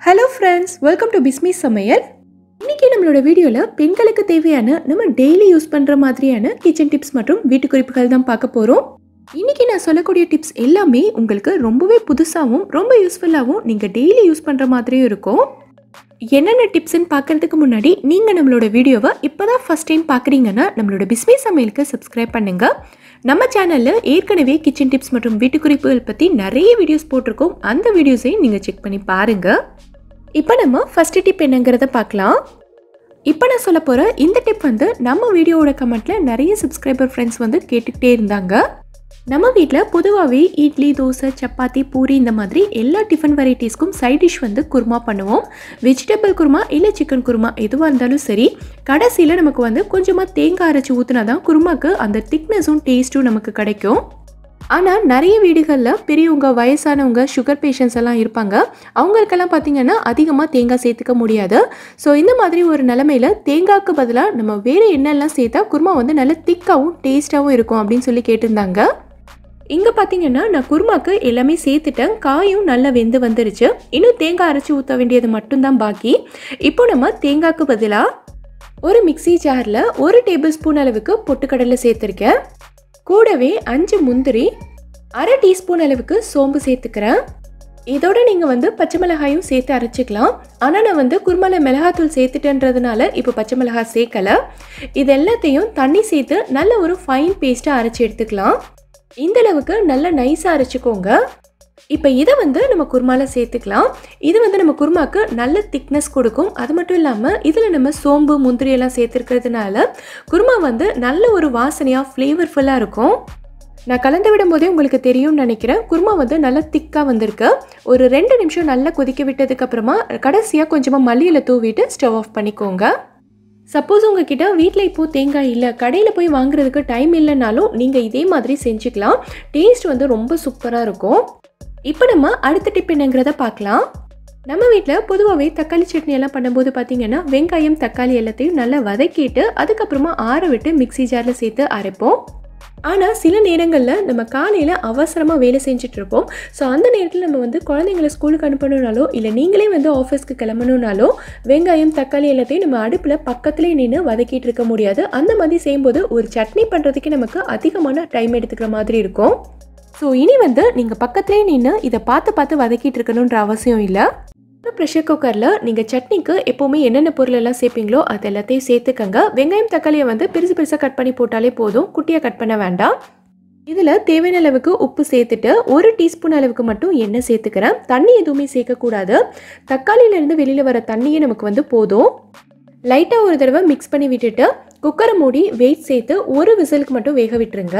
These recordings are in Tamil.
Hello friends, welcome to Bismi சமையல். இன்னைக்கு நம்மளோட வீடியோல பெண்களுக்கு தேவையான நம்ம டெய்லி யூஸ் பண்ற மாதிரியான கிச்சன் டிப்ஸ் மற்றும் வீட்டு குறிப்புகள் தான் பார்க்க போறோம். இன்னைக்கு நான் சொல்லக்கூடிய டிப்ஸ் எல்லாமே உங்களுக்கு ரொம்பவே புதுசாவும் ரொம்ப யூஸ்ஃபுல்லாவும் நீங்க டெய்லி யூஸ் பண்ற மாதிரியும் இருக்கும். என்னென்ன டிப்ஸ்ன்னு பார்க்கறதுக்கு முன்னாடி நீங்க நம்மளோட வீடியோவை இப்பதான் ஃபர்ஸ்ட் டைம் பார்க்குறீங்கன்னா நம்மளோட பிஸ்மி சமையலுக்கு சப்ஸ்கிரைப் பண்ணுங்க. நம்ம சேனல்ல ஏற்கனவே கிச்சன் டிப்ஸ் மற்றும் வீட்டு குறிப்புகள் பற்றி நிறைய வீடியோஸ் போட்டிருக்கோம். அந்த வீடியோஸையும் நீங்கள் செக் பண்ணி பாருங்க. இப்போ நம்ம ஃபர்ஸ்ட் டிப் என்னங்கிறத பார்க்கலாம். இப்போ நான் சொல்ல போகிற இந்த டிப் வந்து நம்ம வீடியோவோட கமெண்ட்டில் நிறைய சப்ஸ்கிரைபர் ஃப்ரெண்ட்ஸ் வந்து கேட்டுக்கிட்டே இருந்தாங்க. நம்ம வீட்டில் பொதுவாகவே இட்லி, தோசை, சப்பாத்தி, பூரி இந்த மாதிரி எல்லா டிஃபன் வெரைட்டிஸ்க்கும் சைட் டிஷ் வந்து குருமா பண்ணுவோம். வெஜிடபிள் குருமா இல்லை சிக்கன் குருமா எதுவாக இருந்தாலும் சரி, கடைசியில் நமக்கு வந்து கொஞ்சமாக தேங்காய் அரைச்சி ஊற்றினா தான் குருமாக்கு அந்த திக்னஸும் டேஸ்ட்டும் நமக்கு கிடைக்கும். ஆனால் நிறைய வீடுகளில் பெரியவங்க, வயசானவங்க, சுகர் பேஷண்ட்ஸ் எல்லாம் இருப்பாங்க. அவங்களுக்கெல்லாம் பார்த்திங்கன்னா அதிகமாக தேங்காய் சேர்த்துக்க முடியாது. ஸோ இந்த மாதிரி ஒரு நிலமையில் தேங்காய்க்கு பதிலாக நம்ம வேறு என்னெல்லாம் சேர்த்தா குருமா வந்து நல்ல திக்காகவும் டேஸ்ட்டாகவும் இருக்கும் அப்படின்னு சொல்லி கேட்டிருந்தாங்க. இங்கே பார்த்தீங்கன்னா நான் குருமாக்கு எல்லாமே சேர்த்துட்டேன். காயும் நல்லா வெந்து வந்துருச்சு. இன்னும் தேங்காய் அரைச்சி ஊற்ற வேண்டியது மட்டும்தான் பாக்கி. இப்போ நம்ம தேங்காய்க்கு பதிலாக ஒரு மிக்சி ஜாரில் 1 டேபிள் ஸ்பூன் அளவுக்கு பொட்டுக்கடலை சேர்த்துருக்கேன். கூடவே 5 முந்திரி, 1/2 டீஸ்பூன் அளவுக்கு சோம்பு சேர்த்துக்கிறேன். இதோட நீங்கள் வந்து பச்சை மிளகாயும் சேர்த்து அரைச்சிக்கலாம். ஆனால் நான் வந்து குருமாவில் மிளகாத்தூள் சேர்த்துட்டேன்றதுனால இப்போ பச்சை மிளகாய் சேர்க்கலை. இது எல்லாத்தையும் தண்ணி சேர்த்து நல்ல ஒரு ஃபைன் பேஸ்ட்டாக அரைச்சி எடுத்துக்கலாம். இந்த அளவுக்கு நல்லா நைஸாக அரைச்சிக்கோங்க. இப்போ இதை வந்து நம்ம குருமாவில் சேர்த்துக்கலாம். இது வந்து நம்ம குருமாக்கு நல்ல திக்னஸ் கொடுக்கும். அது மட்டும் இல்லாமல் இதில் நம்ம சோம்பு, முந்திரி எல்லாம் சேர்த்துருக்கிறதுனால குருமா வந்து நல்ல ஒரு வாசனையாக ஃப்ளேவர்ஃபுல்லாக இருக்கும். நான் கலந்து விடும் போதே உங்களுக்கு தெரியும்னு நினைக்கிறேன். குருமா வந்து நல்லா திக்காக வந்திருக்கு. ஒரு 2 நிமிஷம் நல்லா கொதிக்க விட்டதுக்கப்புறமா கடைசியாக கொஞ்சமாக மல்லியில தூவிட்டு ஸ்டவ் ஆஃப் பண்ணிக்கோங்க. சப்போஸ் உங்ககிட்ட வீட்டில் இப்போது தேங்காய் இல்லை, கடையில் போய் வாங்குறதுக்கு டைம் இல்லைனாலும் நீங்கள் இதே மாதிரி செஞ்சுக்கலாம். டேஸ்ட் வந்து ரொம்ப சூப்பராக இருக்கும். இப்போ நம்ம அடுத்த டிப் என்னங்கிறத பார்க்கலாம். நம்ம வீட்டில் பொதுவாகவே தக்காளி சட்னி எல்லாம் பண்ணும்போது பார்த்திங்கன்னா வெங்காயம், தக்காளி எல்லாத்தையும் நல்லா வதக்கிட்டு அதுக்கப்புறமா ஆற விட்டு மிக்சி ஜாரில் சேர்த்து அரைப்போம். ஆனால் சில நேரங்களில் நம்ம காலையில் அவசரமாக வேலை செஞ்சிட்ருப்போம். ஸோ அந்த நேரத்தில் நம்ம வந்து குழந்தைங்களை ஸ்கூலுக்கு அனுப்பணுன்னாலோ இல்லை நீங்களே வந்து ஆஃபீஸ்க்கு கிளம்பணுன்னாலோ வெங்காயம், தக்காளி எல்லாத்தையும் நம்ம அடுப்பில் பக்கத்துலேயே நின்று வதக்கிட்டு இருக்க முடியாது. அந்த மாதிரி செய்யும்போது ஒரு சட்னி பண்ணுறதுக்கு நமக்கு அதிகமான டைம் எடுத்துக்கிற மாதிரி இருக்கும். ஸோ இனி வந்து நீங்கள் பக்கத்துலேயே நின்று இதை பார்த்து வதக்கிட்டு இருக்கணுன்ற அவசியம் இல்லை. ப்ரெஷர் குக்கரில் நீங்கள் சட்னிக்கு எப்போவுமே என்னென்ன பொருளெல்லாம் சேர்ப்பீங்களோ அது எல்லாத்தையும் சேர்த்துக்கங்க. வெங்காயம், தக்காளியை வந்து பெருசாக கட் பண்ணி போட்டாலே போதும், குட்டியாக கட் பண்ண வேண்டாம். இதில் தேவையான அளவுக்கு உப்பு சேர்த்துட்டு 1 டீஸ்பூன் அளவுக்கு மட்டும் எண்ணெய் சேர்த்துக்கிறேன். தண்ணி எதுவுமே சேர்க்கக்கூடாது. தக்காளியிலேருந்து வெளியில் வர தண்ணியே நமக்கு வந்து போதும். லைட்டாக ஒரு தடவை மிக்ஸ் பண்ணி விட்டுட்டு குக்கரை மூடி வெயிட் சேர்த்து 1 விசிலுக்கு மட்டும் வேக விட்டுருங்க.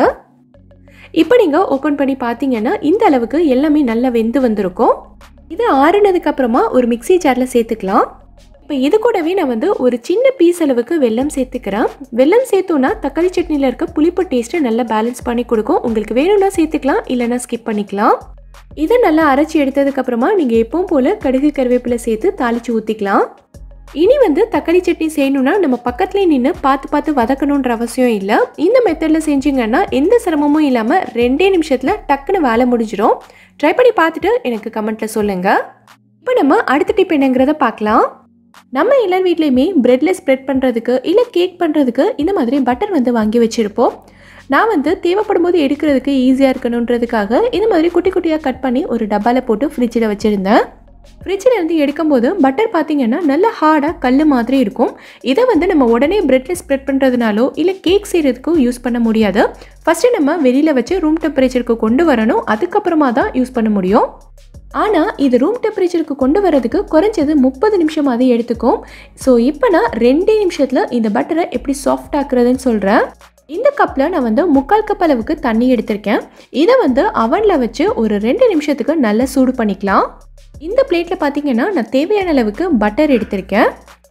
இப்போ நீங்கள் ஓப்பன் பண்ணி பார்த்தீங்கன்னா இந்த அளவுக்கு எல்லாமே நல்லா வெந்து வந்திருக்கும். இது ஆறுனதுக்கு அப்புறமா ஒரு மிக்சி ஜாரில் சேர்த்துக்கலாம். இப்போ இது கூடவே நான் வந்து ஒரு சின்ன பீஸ் அளவுக்கு வெல்லம் சேர்த்துக்கிறேன். வெல்லம் சேர்த்தோன்னா தக்காளி சட்னியில் இருக்க புளிப்பு டேஸ்ட்டை நல்லா பேலன்ஸ் பண்ணி கொடுக்கும். உங்களுக்கு வேணும்னா சேர்த்துக்கலாம், இல்லைனா ஸ்கிப் பண்ணிக்கலாம். இதை நல்லா அரைச்சி எடுத்ததுக்கப்புறமா நீங்கள் எப்பவும் போல் கடுகு, கருவேப்பிலை சேர்த்து தாளித்து ஊற்றிக்கலாம். இனி வந்து தக்காளி சட்னி செய்யணும்னா நம்ம பக்கத்துலேயே நின்று பார்த்து வதக்கணுன்ற அவசியம் இல்லை. இந்த மெத்தடில் செஞ்சிங்கன்னா எந்த சிரமமும் இல்லாமல் 2 நிமிஷத்தில் டக்குன்னு வேலை முடிஞ்சிடும். ட்ரை பண்ணி பார்த்துட்டு எனக்கு கமெண்ட்டில் சொல்லுங்கள். இப்போ நம்ம அடுத்த டிப் என்னங்கிறத பார்க்கலாம். நம்ம எல்லார் வீட்லேயுமே ப்ரெட்டில் ஸ்ப்ரெட் பண்ணுறதுக்கு இல்லை கேக் பண்ணுறதுக்கு இந்த மாதிரி பட்டர் வந்து வாங்கி வச்சுருப்போம். நான் வந்து தேவைப்படும் போது எடுக்கிறதுக்கு ஈஸியாக இருக்கணுன்றதுக்காக இந்த மாதிரி குட்டி குட்டியாக கட் பண்ணி ஒரு டப்பாவில் போட்டு ஃப்ரிட்ஜில் வச்சுருந்தேன். ஃப்ரிட்ஜில் இருந்து எடுக்கும்போது பட்டர் பார்த்திங்கன்னா நல்லா ஹார்டாக கல் மாதிரி இருக்கும். இதை வந்து நம்ம உடனே ப்ரெட்டில் ஸ்ப்ரெட் பண்ணுறதுனாலோ இல்லை கேக் செய்கிறதுக்கும் யூஸ் பண்ண முடியாது. ஃபஸ்ட்டு நம்ம வெளியில் வச்சு ரூம் டெம்பரேச்சருக்கு கொண்டு வரணும், அதுக்கப்புறமா தான் யூஸ் பண்ண முடியும். ஆனால் இது ரூம் டெம்பரேச்சருக்கு கொண்டு வரதுக்கு குறைஞ்சது 30 நிமிஷமாவது எடுத்துக்கும். ஸோ இப்போ நான் 2 நிமிஷத்தில் இந்த பட்டரை எப்படி சாஃப்ட் ஆக்குறதுன்னு சொல்கிறேன். இந்த கப்பில் நான் வந்து 3/4 கப் அளவுக்கு தண்ணி எடுத்திருக்கேன். இதை வந்து அவனில் வச்சு ஒரு 2 நிமிஷத்துக்கு நல்லா சூடு பண்ணிக்கலாம். இந்த பிளேட்டில் பார்த்தீங்கன்னா நான் தேவையான அளவுக்கு பட்டர் எடுத்திருக்கேன்.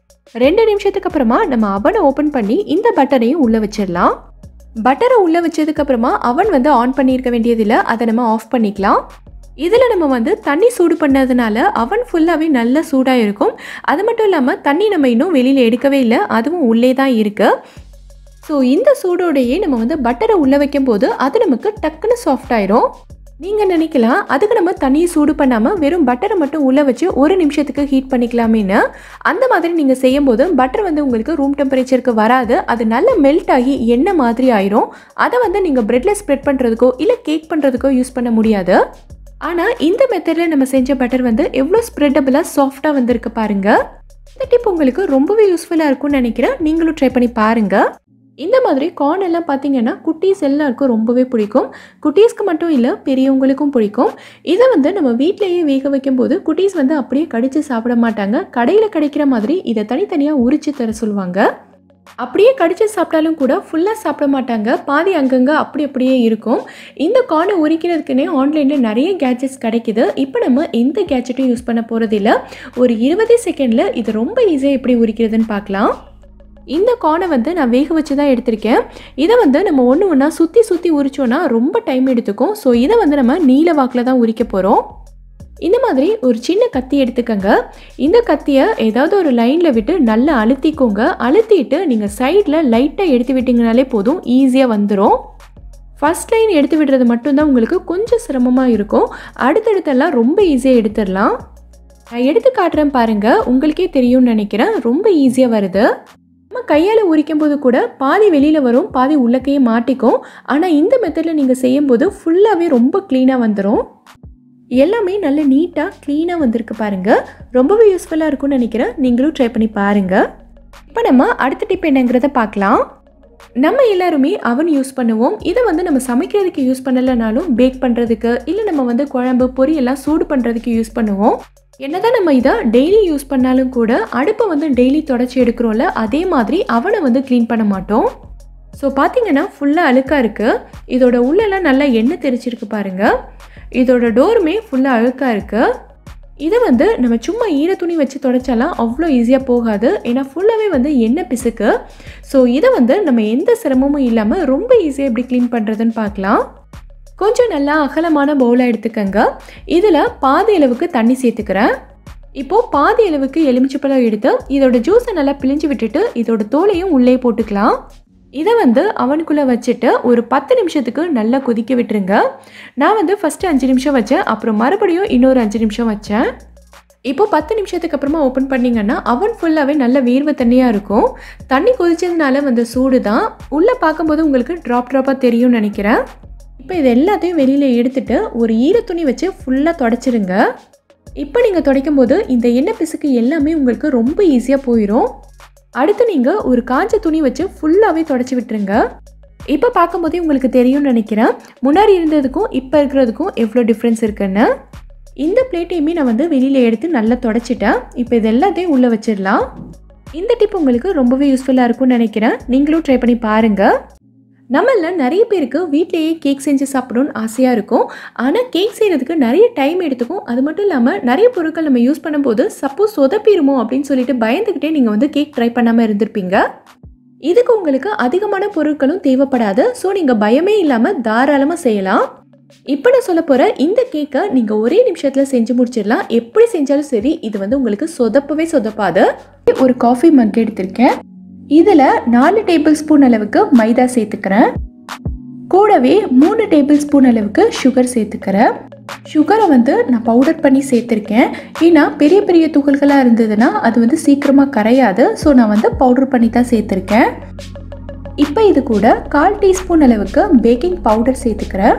2 நிமிஷத்துக்கு அப்புறமா நம்ம அவனை ஓப்பன் பண்ணி இந்த பட்டரையும் உள்ளே வச்சிடலாம். பட்டரை உள்ளே வச்சதுக்கப்புறமா அவன் வந்து ஆன் பண்ணியிருக்க வேண்டியதில்லை, அதை நம்ம ஆஃப் பண்ணிக்கலாம். இதில் நம்ம வந்து தண்ணி சூடு பண்ணதுனால அவன் ஃபுல்லாகவே நல்லா சூடாக இருக்கும். அது மட்டும் இல்லாமல் தண்ணி நம்ம இன்னும் வெளியில் எடுக்கவே இல்லை, அதுவும் உள்ளே தான் இருக்குது. ஸோ இந்த சூடோடையே நம்ம வந்து பட்டரை உள்ளே வைக்கும்போது அது நமக்கு டக்குன்னு சாஃப்ட் ஆயிரும். நீங்கள் நினைக்கலாம் அதுக்கு நம்ம தண்ணியை சூடு பண்ணாமல் வெறும் பட்டரை மட்டும் உள்ளே வச்சு ஒரு நிமிஷத்துக்கு ஹீட் பண்ணிக்கலாமேன்னு. அந்த மாதிரி நீங்கள் செய்யும்போது பட்டர் வந்து உங்களுக்கு ரூம் டெம்பரேச்சருக்கு வராது. அது நல்லா மெல்ட் ஆகி எண்ணெய் மாதிரி ஆயிரும். அதை வந்து நீங்கள் ப்ரெட்டில் ஸ்ப்ரெட் பண்ணுறதுக்கோ இல்லை கேக் பண்ணுறதுக்கோ யூஸ் பண்ண முடியாது. ஆனால் இந்த மெத்தடில் நம்ம செஞ்ச பட்டர் வந்து எவ்வளோ ஸ்ப்ரெட்டபிளாக சாஃப்டாக வந்திருக்கு பாருங்கள். இந்த டிப் உங்களுக்கு ரொம்பவே யூஸ்ஃபுல்லாக இருக்கும்னு நினைக்கிறேன். நீங்களும் ட்ரை பண்ணி பாருங்கள். இந்த மாதிரி கார்ன் எல்லாம் பார்த்தீங்கன்னா குட்டீஸ் எல்லாருக்கும் ரொம்பவே பிடிக்கும். குட்டீஸ்க்கு மட்டும் இல்லை, பெரியவங்களுக்கும் பிடிக்கும். இதை வந்து நம்ம வீட்டிலேயே வேக வைக்கும்போது குட்டீஸ் வந்து அப்படியே கடித்து சாப்பிட மாட்டாங்க. கடையில் கிடைக்கிற மாதிரி இதை தனித்தனியாக உரித்து தர சொல்லுவாங்க. அப்படியே கடித்து சாப்பிட்டாலும் கூட ஃபுல்லாக சாப்பிட மாட்டாங்க. பாதி அங்கங்கே அப்படியே இருக்கும். இந்த கார்னை உரிக்கிறதுக்குன்னே ஆன்லைனில் நிறைய கேட்ஜெட்ஸ் கிடைக்குது. இப்போ நம்ம எந்த கேட்ஜெட்டும் யூஸ் பண்ண போகிறதில்ல. ஒரு 20 செகண்டில் இது ரொம்ப ஈஸியாக எப்படி உரிக்கிறதுன்னு பார்க்கலாம். இந்த கார்னை வந்து நான் வேக வச்சு தான் எடுத்திருக்கேன். இதை வந்து நம்ம ஒன்று ஒன்றா சுற்றி உரிச்சோன்னா ரொம்ப டைம் எடுத்துக்கும். ஸோ இதை வந்து நம்ம நீல வாக்கில் தான் உரிக்க போகிறோம். இந்த மாதிரி ஒரு சின்ன கத்தி எடுத்துக்கோங்க. இந்த கத்தியை ஏதாவது ஒரு லைனில் விட்டு நல்லா அழுத்திக்கோங்க. அழுத்திட்டு நீங்கள் சைடில் லைட்டாக எடுத்து விட்டிங்கனாலே போதும், ஈஸியாக வந்துடும். ஃபஸ்ட் லைன் எடுத்து விடுறது மட்டும்தான் உங்களுக்கு கொஞ்சம் சிரமமாக இருக்கும். அடுத்தடுத்தெல்லாம் ரொம்ப ஈஸியாக எடுத்துடலாம். நான் எடுத்து காட்டுறேன் பாருங்கள், உங்களுக்கே தெரியும்னு நினைக்கிறேன். ரொம்ப ஈஸியாக வருது. நம்ம கையால் உரிக்கும் போது கூட பாதி வெளியில் வரும், பாதி உள்ளக்கையே மாட்டிக்கும். ஆனால் இந்த மெத்தடில் நீங்கள் செய்யும்போது ஃபுல்லாகவே ரொம்ப க்ளீனாக வந்துடும். எல்லாமே நல்ல நீட்டாக க்ளீனாக வந்திருக்கு பாருங்கள். ரொம்பவே யூஸ்ஃபுல்லாக இருக்கும்னு நினைக்கிறேன். நீங்களும் ட்ரை பண்ணி பாருங்கள். இப்போ நம்ம அடுத்த டிப் என்னங்கிறத பார்க்கலாம். நம்ம எல்லாருமே அவன் யூஸ் பண்ணுவோம். இதை வந்து நம்ம சமைக்கிறதுக்கு யூஸ் பண்ணலைனாலும் பேக் பண்ணுறதுக்கு இல்லை நம்ம வந்து குழம்பு பொரியெல்லாம் சூடு பண்ணுறதுக்கு யூஸ் பண்ணுவோம். என்னதான் நம்ம இதை டெய்லி யூஸ் பண்ணாலும் கூட அடுப்பை வந்து டெய்லி தொடச்சி எடுக்கிறோம்ல, அதே மாதிரி அவனை வந்து க்ளீன் பண்ண மாட்டோம். ஸோ பார்த்தீங்கன்னா ஃபுல்லாக அழுக்காக இருக்குது. இதோட உள்ளெல்லாம் நல்லா எண்ணெய் தெரிச்சிருக்கு பாருங்கள். இதோட டோருமே ஃபுல்லாக அழுக்காக இருக்குது. இதை வந்து நம்ம சும்மா ஈர துணி வச்சு தொடச்சாலாம் அவ்வளோ ஈஸியாக போகாது. ஏன்னா ஃபுல்லாகவே வந்து எண்ணெய் பிசுக்கு. ஸோ இதை வந்து நம்ம எந்த சிரமமும் இல்லாமல் ரொம்ப ஈஸியாக எப்படி க்ளீன் பண்ணுறதுன்னு பார்க்கலாம். கொஞ்சம் நல்லா அகலமான பவுலாக எடுத்துக்கங்க. இதில் பாதி அளவுக்கு தண்ணி சேர்த்துக்கிறேன். இப்போது பாதி அளவுக்கு எலுமிச்சப்பழம் எடுத்து இதோட ஜூஸை நல்லா பிழிஞ்சு விட்டுட்டு இதோட தோலையும் உள்ளே போட்டுக்கலாம். இதை வந்து அவனுக்குள்ளே வச்சுட்டு ஒரு 10 நிமிஷத்துக்கு நல்லா கொதிக்க விட்டுருங்க. நான் வந்து ஃபஸ்ட்டு 5 நிமிஷம் வச்சேன், அப்புறம் மறுபடியும் இன்னொரு 5 நிமிஷம் வச்சேன். இப்போது 10 நிமிஷத்துக்கு அப்புறமா ஓப்பன் பண்ணிங்கன்னா அவன் ஃபுல்லாகவே நல்ல வேர்வை தண்ணியாக இருக்கும். தண்ணி கொதிச்சதுனால வந்து சூடு தான். உள்ளே பார்க்கும்போது உங்களுக்கு ட்ராப்பாக தெரியும்னு நினைக்கிறேன். இப்போ இது எல்லாத்தையும் வெளியில் எடுத்துகிட்டு ஒரு ஈர துணி வச்சு ஃபுல்லாக தொடச்சிருங்க. இப்போ நீங்கள் துடைக்கும் போது இந்த எண்ணெய் பிசுக்கு எல்லாமே உங்களுக்கு ரொம்ப ஈஸியாக போயிடும். அடுத்து நீங்கள் ஒரு காஞ்ச துணி வச்சு ஃபுல்லாகவே தொடச்சி விட்டுருங்க. இப்போ பார்க்கும்போதே உங்களுக்கு தெரியும்னு நினைக்கிறேன் முன்னாடி இருந்ததுக்கும் இப்போ இருக்கிறதுக்கும் எவ்வளோ டிஃப்ரென்ஸ் இருக்குன்னு. இந்த பிளேட்டையுமே நான் வந்து வெளியில் எடுத்து நல்லா தொடச்சிட்டேன். இப்போ இது எல்லாத்தையும் உள்ளே வச்சிடலாம். இந்த டிப் உங்களுக்கு ரொம்பவே யூஸ்ஃபுல்லாக இருக்கும்னு நினைக்கிறேன். நீங்களும் ட்ரை பண்ணி பாருங்கள். நம்மள நிறைய பேருக்கு வீட்டிலேயே கேக் செஞ்சு சாப்பிடணும்னு ஆசையாக இருக்கும். ஆனால் கேக் செய்கிறதுக்கு நிறைய டைம் எடுத்துக்கும். அது மட்டும் இல்லாமல் நிறைய பொருட்கள் நம்ம யூஸ் பண்ணும்போது சப்போஸ் சொதப்பிடுமோ அப்படின்னு சொல்லிட்டு பயந்துக்கிட்டே நீங்கள் வந்து கேக் ட்ரை பண்ணாமல் இருந்திருப்பீங்க. இதுக்கு உங்களுக்கு அதிகமான பொருட்களும் தேவைப்படாது. ஸோ நீங்கள் பயமே இல்லாமல் தாராளமாக செய்யலாம். இப்போ நான் சொல்ல போகிற இந்த கேக்கை நீங்கள் ஒரே நிமிஷத்தில் செஞ்சு முடிச்சிடலாம். எப்படி செஞ்சாலும் சரி, இது வந்து உங்களுக்கு சொதப்பவே சொதப்பாது. ஒரு காஃபி மக் எடுத்திருக்கேன். இதில் 4 டேபிள் ஸ்பூன் அளவுக்கு மைதா சேர்த்துக்கிறேன். கூடவே 3 டேபிள் ஸ்பூன் அளவுக்கு சுகர் சேர்த்துக்கிறேன். சுகரை வந்து நான் பவுடர் பண்ணி சேர்த்துருக்கேன். ஏன்னா பெரிய பெரிய துகள்களாக இருந்ததுன்னா அது வந்து சீக்கிரமாக கரையாது. ஸோ நான் வந்து பவுடர் பண்ணி தான் சேர்த்துருக்கேன். இப்போ இது கூட 1/4 டீஸ்பூன் அளவுக்கு பேக்கிங் பவுடர் சேர்த்துக்கிறேன்.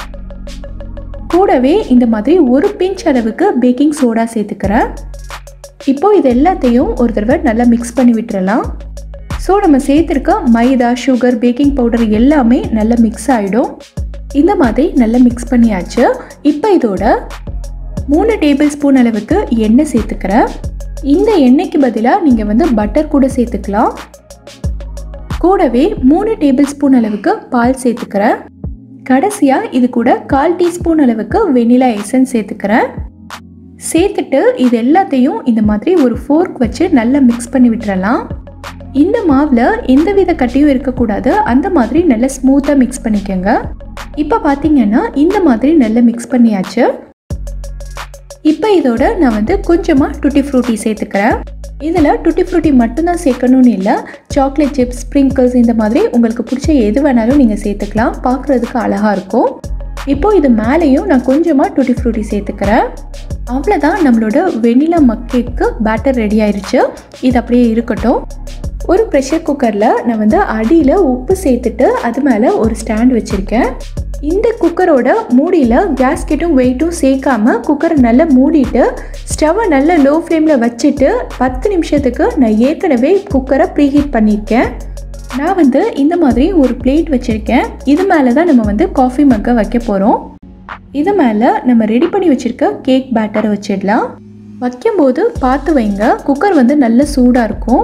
கூடவே இந்த மாதிரி ஒரு பிஞ்ச் அளவுக்கு பேக்கிங் சோடா சேர்த்துக்கிறேன். இப்போ இது எல்லாத்தையும் ஒரு தடவை நல்லா மிக்ஸ் பண்ணி விட்டுறலாம். ஸோ நம்ம சேர்த்துருக்க மைதா, சுகர், பேக்கிங் பவுடர் எல்லாமே நல்லா மிக்ஸ் ஆகிடும். இந்த மாதிரி நல்லா மிக்ஸ் பண்ணியாச்சு. இப்போ இதோட 3 டேபிள் ஸ்பூன் அளவுக்கு எண்ணெய் சேர்த்துக்கிறேன். இந்த எண்ணெய்க்கு பதிலாக நீங்கள் வந்து பட்டர் கூட சேர்த்துக்கலாம். கூடவே 3 டேபிள் ஸ்பூன் அளவுக்கு பால் சேர்த்துக்கிறேன். கடைசியாக இது கூட 1/4 டீஸ்பூன் அளவுக்கு வெனிலா எசன்ஸ் சேர்த்துக்கிறேன். சேர்த்துட்டு இது எல்லாத்தையும் இந்த மாதிரி ஒரு ஃபோர்க் வச்சு நல்லா மிக்ஸ் பண்ணி விட்டுறலாம். இந்த மாவில் எந்தவித கட்டியும் இருக்கக்கூடாது. அந்த மாதிரி நல்லா ஸ்மூத்தாக மிக்ஸ் பண்ணிக்கோங்க. இப்போ பார்த்தீங்கன்னா இந்த மாதிரி நல்லா மிக்ஸ் பண்ணியாச்சு. இப்போ இதோட நான் வந்து கொஞ்சமாக டுட்டி ஃப்ரூட்டி சேர்த்துக்கிறேன். இதில் டுட்டி ஃப்ரூட்டி மட்டும்தான் சேர்க்கணும்னு இல்லை, சாக்லேட் சிப்ஸ், ஸ்ப்ரிங்கிள்ஸ் இந்த மாதிரி உங்களுக்கு பிடிச்ச எது வேணாலும் நீங்கள் சேர்த்துக்கலாம். பார்க்குறதுக்கு அழகாக இருக்கும். இப்போ இது மேலேயும் நான் கொஞ்சமாக டூட்டி ஃப்ரூட்டி சேர்த்துக்கிறேன். அவ்வளோதான், நம்மளோட வெண்ணிலா மக் கேக்கு பேட்டர் ரெடி ஆயிடுச்சு. இது அப்படியே இருக்கட்டும். ஒரு ப்ரெஷர் குக்கரில் நான் வந்து அடியில் உப்பு சேர்த்துட்டு அது மேலே ஒரு ஸ்டாண்ட் வச்சுருக்கேன். இந்த குக்கரோட மூடியில் கேஸ்கெட்டும் வெயிட்டும் சேர்க்காம குக்கரை நல்லா மூடிட்டு ஸ்டவ்வை நல்லா லோ ஃப்ளேமில் வச்சுட்டு 10 நிமிஷத்துக்கு நான் ஏற்கனவே குக்கரை ப்ரீஹீட் பண்ணியிருக்கேன். நான் வந்து இந்த மாதிரி ஒரு பிளேட் வச்சுருக்கேன். இது மேலே தான் நம்ம வந்து காஃபி மக்கை வைக்க போகிறோம். இது மேலே நம்ம ரெடி பண்ணி வச்சுருக்க கேக் பேட்டரை வச்சிடலாம். வைக்கும்போது பார்த்து வைங்க, குக்கர் வந்து நல்ல சூடாக இருக்கும்.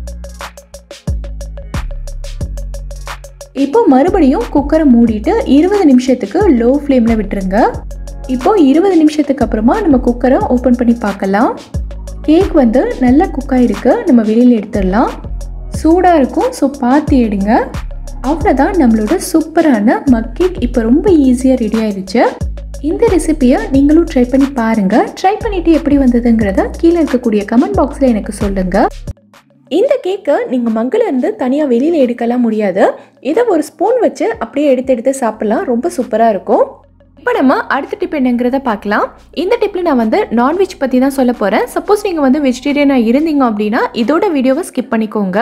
இப்போ மறுபடியும் குக்கரை மூடிட்டு 20 நிமிஷத்துக்கு லோ ஃப்ளேமில் விட்டுருங்க. இப்போ 20 நிமிஷத்துக்கு அப்புறமா நம்ம குக்கரை ஓப்பன் பண்ணி பார்க்கலாம். கேக் வந்து நல்லா குக்காக இருக்குது. நம்ம வெளியில் எடுத்துடலாம். சூடாக இருக்கும், ஸோ பார்த்து எடுங்க. அவ்வளோதான், நம்மளோட சூப்பரான மக் கேக் இப்போ ரொம்ப ஈஸியாக ரெடி ஆயிடுச்சு. இந்த ரெசிபியை நீங்களும் ட்ரை பண்ணி பாருங்கள். ட்ரை பண்ணிவிட்டு எப்படி வந்ததுங்கிறத கீழே இருக்கக்கூடிய கமெண்ட் பாக்ஸில் எனக்கு சொல்லுங்கள். இந்த கேக்கை நீங்கள் மங்கிலேருந்து தனியாக வெளியில் எடுக்கலாம் முடியாது. இதை ஒரு ஸ்பூன் வச்சு அப்படியே எடுத்து சாப்பிட்லாம். ரொம்ப சூப்பராக இருக்கும். இப்போ நம்ம அடுத்த டிப் என்னங்கிறத பார்க்கலாம். இந்த டிப்பில் நான் வந்து நான்வெஜ் பற்றி தான் சொல்ல போகிறேன். சப்போஸ் நீங்கள் வந்து வெஜிடேரியனாக இருந்தீங்க அப்படின்னா இதோட வீடியோவை ஸ்கிப் பண்ணிக்கோங்க.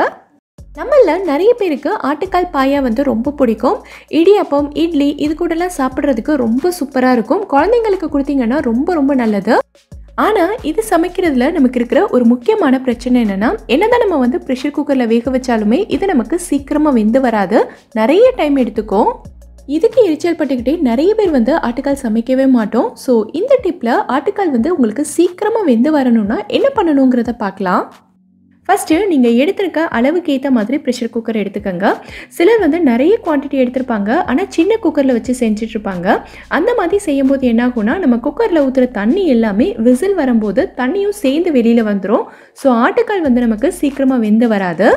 நம்மள நிறைய பேருக்கு ஆட்டுக்கால் பாயா வந்து ரொம்ப பிடிக்கும். இடியாப்பம், இட்லி இது கூடலாம் சாப்பிட்றதுக்கு ரொம்ப சூப்பராக இருக்கும். குழந்தைங்களுக்கு கொடுத்தீங்கன்னா ரொம்ப ரொம்ப நல்லது. ஆனால் இது சமைக்கிறதுல நமக்கு இருக்கிற ஒரு முக்கியமான பிரச்சனை என்னென்னா, என்னதான் நம்ம வந்து ப்ரெஷர் குக்கரில் வேக வச்சாலுமே இது நமக்கு சீக்கிரமாக வெந்து வராது. நிறைய டைம் எடுத்துக்கும். இதுக்கு எரிச்சல் பட்டுக்கிட்டே நிறைய பேர் வந்து ஆட்டுக்கால் சமைக்கவே மாட்டோம். ஸோ இந்த டிப்பில் ஆட்டுக்கால் வந்து உங்களுக்கு சீக்கிரமாக வெந்து வரணும்னா என்ன பண்ணணுங்கிறத பார்க்கலாம். ஃபஸ்ட்டு நீங்கள் எடுத்துருக்க அளவுக்கு ஏற்ற மாதிரி ப்ரெஷர் குக்கர் எடுத்துக்கோங்க. சிலர் வந்து நிறைய குவான்டிட்டி எடுத்திருப்பாங்க, ஆனால் சின்ன குக்கரில் வச்சு செஞ்சிட்ருப்பாங்க. அந்த மாதிரி செய்யும்போது என்ன ஆகும்னா, நம்ம குக்கரில் ஊற்றுற தண்ணி எல்லாமே விசில் வரும்போது தண்ணியும் சேர்ந்து வெளியில் வந்துடும். ஸோ ஆட்டுக்கால் வந்து நமக்கு சீக்கிரமாக வெந்து வராது.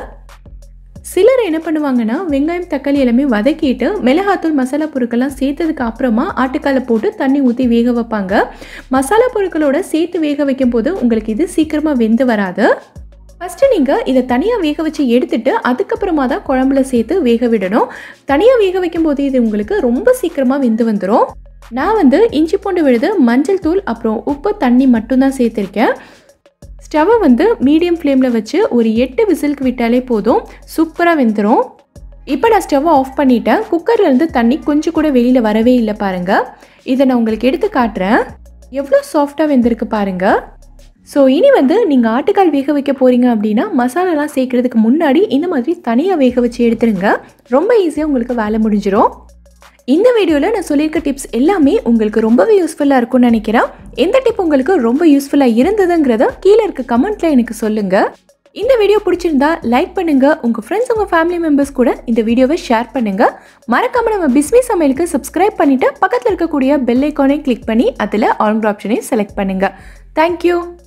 சிலர் என்ன பண்ணுவாங்கன்னா, வெங்காயம் தக்காளி எல்லாமே வதக்கிட்டு மிளகாத்தூள் மசாலா பொருட்கள்லாம் சேர்த்ததுக்கு அப்புறமா ஆட்டுக்காலை போட்டு தண்ணி ஊற்றி வேக வைப்பாங்க. மசாலா பொருட்களோட சேர்த்து வேக வைக்கும் போது உங்களுக்கு இது சீக்கிரமாக வெந்து வராது. ஃபஸ்ட்டு நீங்கள் இதை தனியாக வேக வச்சு எடுத்துட்டு அதுக்கப்புறமா தான் குழம்புல சேர்த்து வேக விடணும். தனியாக வேக வைக்கும் போது இது உங்களுக்கு ரொம்ப சீக்கிரமாக வெந்து வந்துடும். நான் வந்து இஞ்சி பூண்டு விழுது, மஞ்சள் தூள், அப்புறம் உப்பு, தண்ணி மட்டும்தான் சேர்த்துருக்கேன். ஸ்டவ்வை வந்து மீடியம் ஃப்ளேமில் வச்சு ஒரு 8 விசிலுக்கு விட்டாலே போதும், சூப்பராக வெந்துடும். இப்போ நான் ஸ்டவ்வை ஆஃப் பண்ணிட்டேன். குக்கர்லேருந்து தண்ணி கொஞ்சம் கூட வெளியில் வரவே இல்லை பாருங்கள். இதை நான் உங்களுக்கு எடுத்து காட்டுறேன். எவ்வளோ சாஃப்டாக வெந்திருக்கு பாருங்கள். ஸோ இனி வந்து நீங்கள் ஆட்டுக்கால் வேக வைக்க போகிறீங்க அப்படின்னா மசாலாலாம் சேர்க்குறதுக்கு முன்னாடி இந்த மாதிரி தனியாக வேக வச்சு எடுத்துருங்க. ரொம்ப ஈஸியாக உங்களுக்கு வேலை முடிஞ்சிடும். இந்த வீடியோவில் நான் சொல்லியிருக்க டிப்ஸ் எல்லாமே உங்களுக்கு ரொம்பவே யூஸ்ஃபுல்லாக இருக்கும்னு நினைக்கிறேன். எந்த டிப் உங்களுக்கு ரொம்ப யூஸ்ஃபுல்லாக இருந்ததுங்கிறத கீழே இருக்க கமெண்ட்டில் எனக்கு சொல்லுங்கள். இந்த வீடியோ பிடிச்சிருந்தா லைக் பண்ணுங்கள். உங்கள் ஃப்ரெண்ட்ஸ், உங்கள் ஃபேமிலி மெம்பர்ஸ் கூட இந்த வீடியோவை ஷேர் பண்ணுங்கள். மறக்காமல் நம்ம பிஸ்மி சமையலுக்கு சப்ஸ்கிரைப் பண்ணிவிட்டு பக்கத்தில் இருக்கக்கூடிய பெல் ஐக்கானை கிளிக் பண்ணி அதில் ஆல் ஆப்ஷனையும் செலக்ட் பண்ணுங்கள். தேங்க்யூ.